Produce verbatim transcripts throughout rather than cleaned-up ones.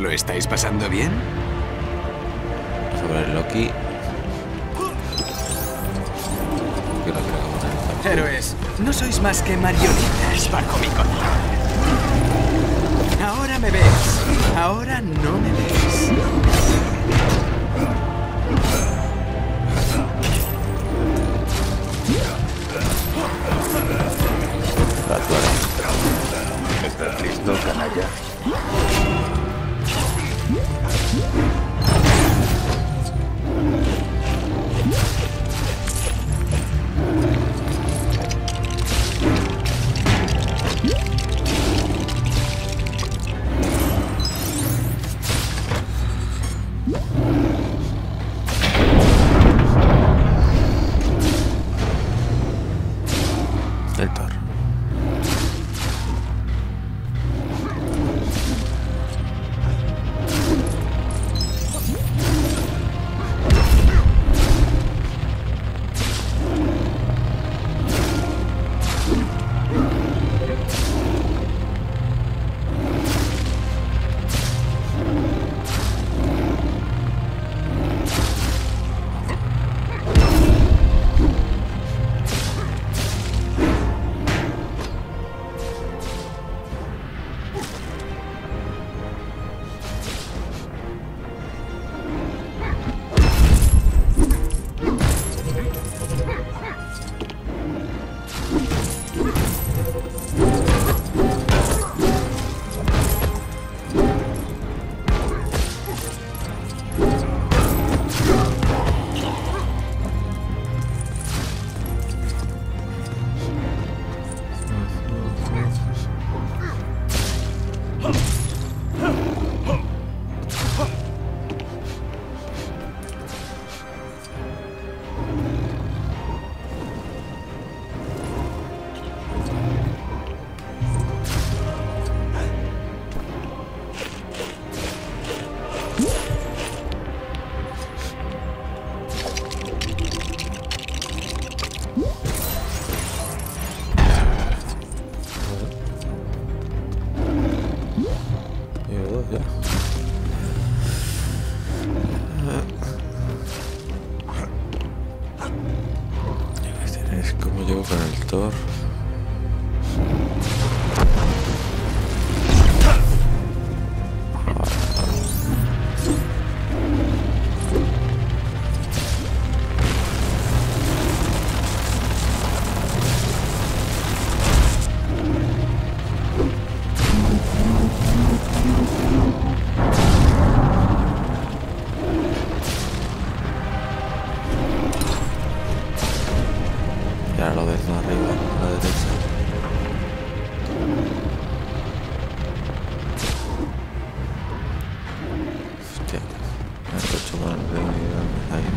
lo estáis pasando bien? Sobre el Loki. Que no creo que me Héroes, no sois más que marionetas bajo mi control. Ahora me ves, ahora no me ves. ¿Estás listo, canalla? El Thor. Es como llego con el Thor. Y ahora lo ves más arriba, a la derecha. Hostia, me has hecho mal de ahí.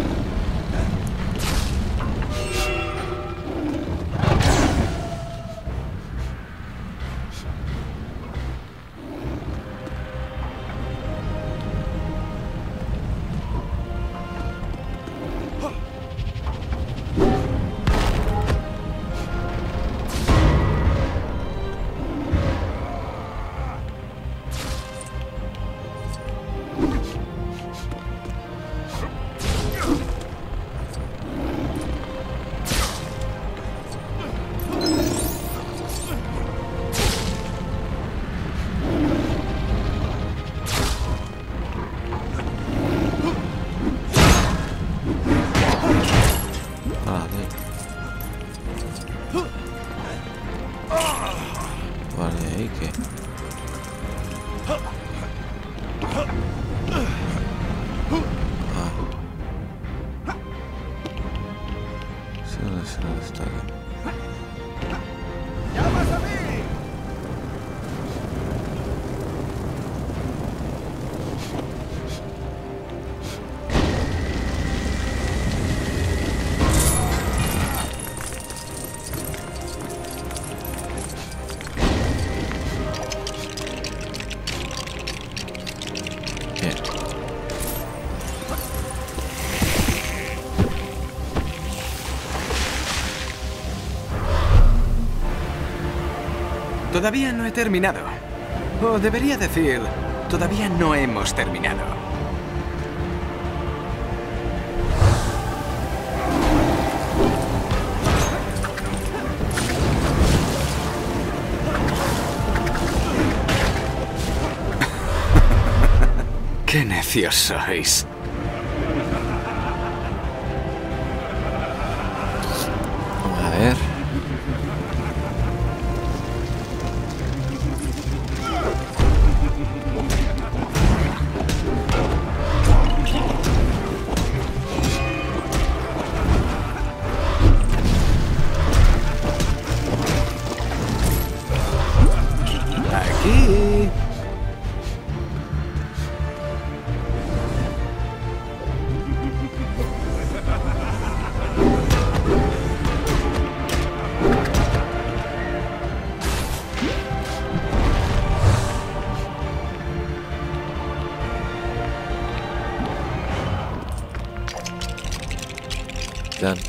Vale, ahí que... Ah. Sí, no sé dónde está aquí. ¡Llamas a mí! Bien. Todavía no he terminado. O debería decir, Todavía no hemos terminado. ¡Qué necios sois! A ver. Aquí. Dan.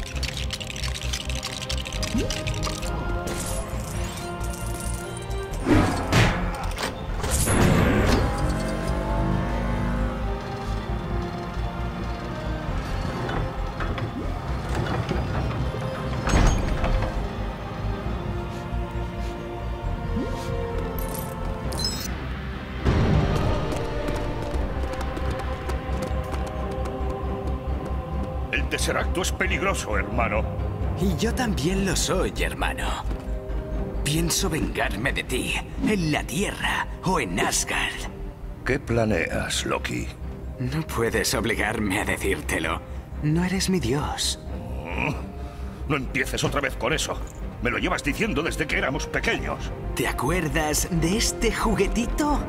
El Tesseracto es peligroso, hermano. Y yo también lo soy, hermano. Pienso vengarme de ti, en la Tierra o en Asgard. ¿Qué planeas, Loki? No puedes obligarme a decírtelo. No eres mi dios. No empieces otra vez con eso. Me lo llevas diciendo desde que éramos pequeños. ¿Te acuerdas de este juguetito?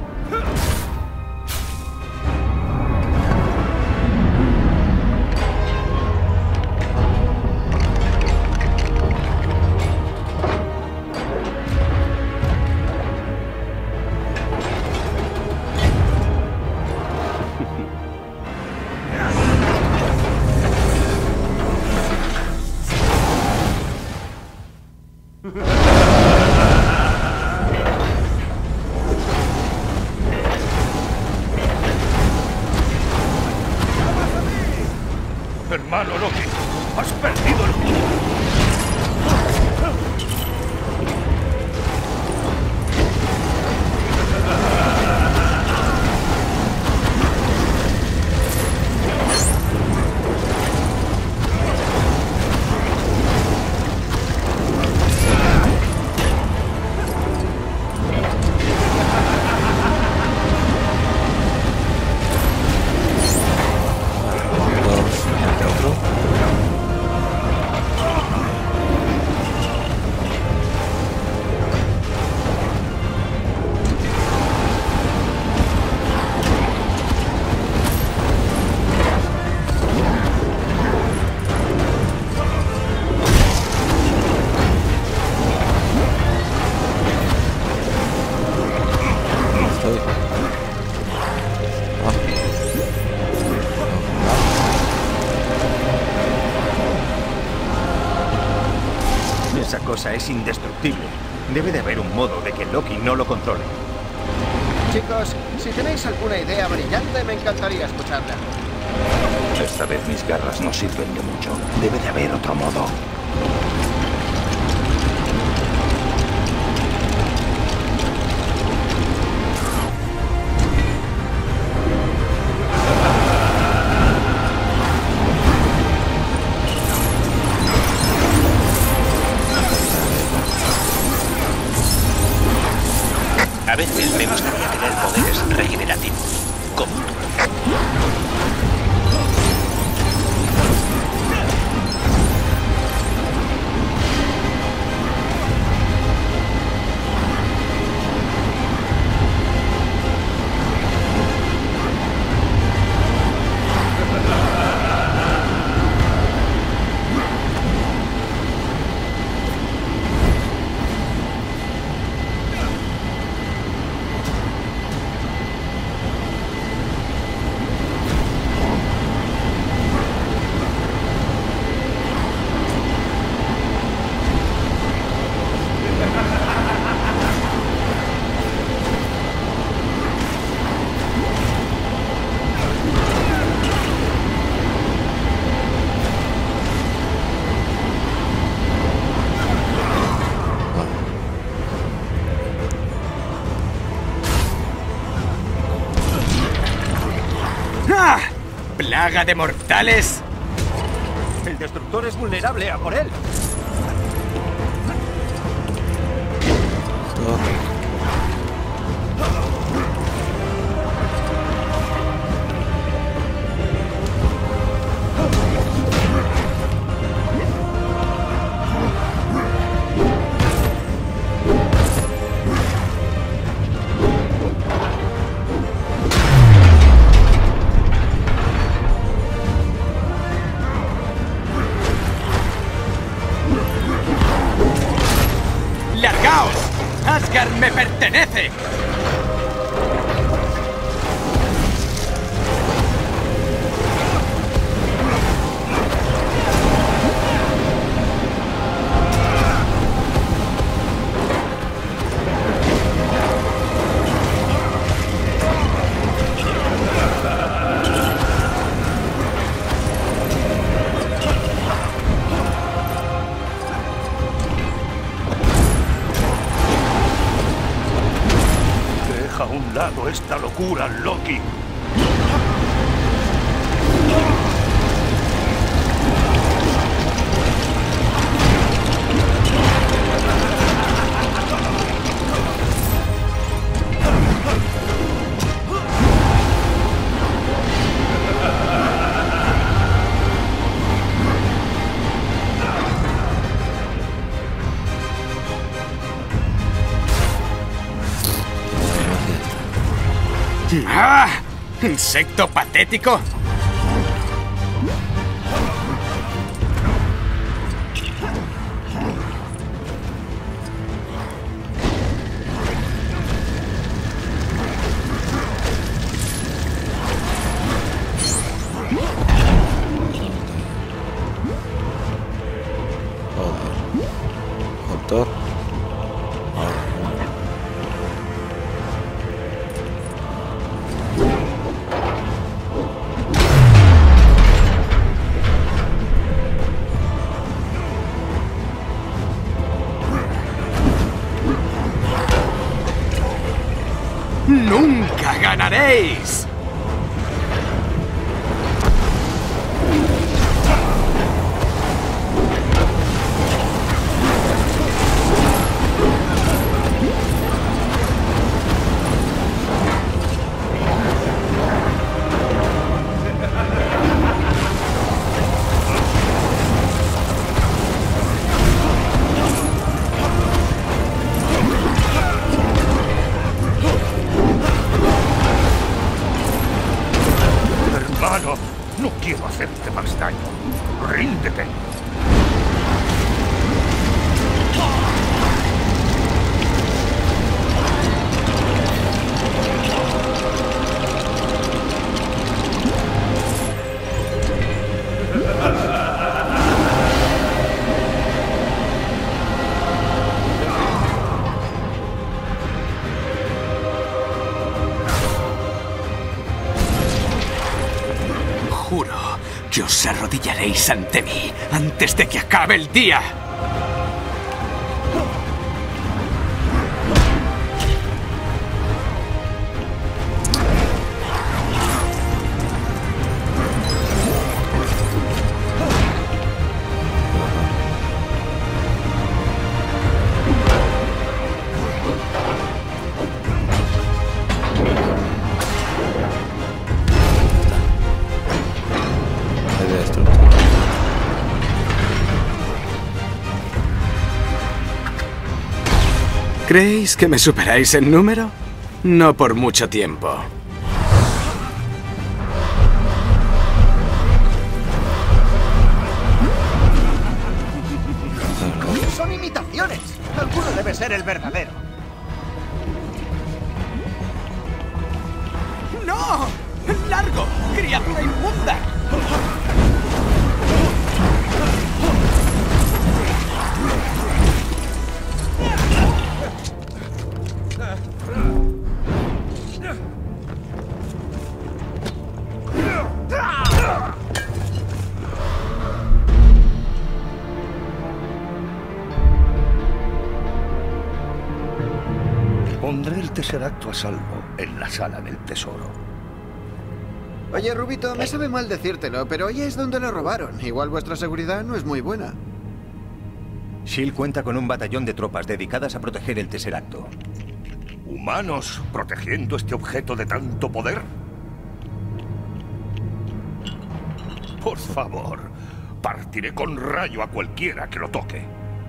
Hermano Loki, has perdido el juego. Esa cosa es indestructible. Debe de haber un modo de que Loki no lo controle. Chicos, si tenéis alguna idea brillante, me encantaría escucharla. Esta vez mis garras no sirven de mucho. Debe de haber otro modo. A veces me gustaría tener poderes regenerativos, como tú. ¿Plaga de mortales? El destructor es vulnerable, a por él. ¡Largaos! ¡Asgard me pertenece! Deja a un lado esta locura, Loki. ¡Ah! ¿Insecto patético? Motor. ¡Nunca ganaréis! Hermano, no quiero hacerte más daño. Ríndete. Juro que os arrodillaréis ante mí antes de que acabe el día. El destructor. ¿Creéis que me superáis en número? No por mucho tiempo. Son imitaciones. Alguno debe ser el verdadero. ¡No! ¡Largo! ¡Criatura inmunda! Pondré el Tesseracto a salvo en la sala del tesoro. Oye, Rubito, me sabe mal decírtelo, pero ahí es donde lo robaron. Igual vuestra seguridad no es muy buena. S H I E L D cuenta con un batallón de tropas dedicadas a proteger el Tesseracto. ¿Humanos protegiendo este objeto de tanto poder? Por favor, partiré con rayo a cualquiera que lo toque.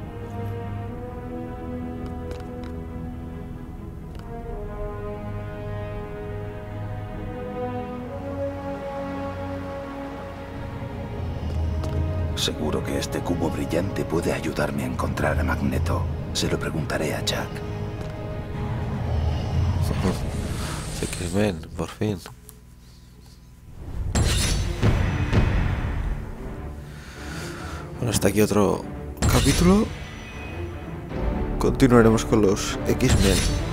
Seguro que este cubo brillante puede ayudarme a encontrar a Magneto. Se lo preguntaré a Jack. X-Men, por fin. Bueno, hasta aquí otro capítulo. Continuaremos con los X-Men.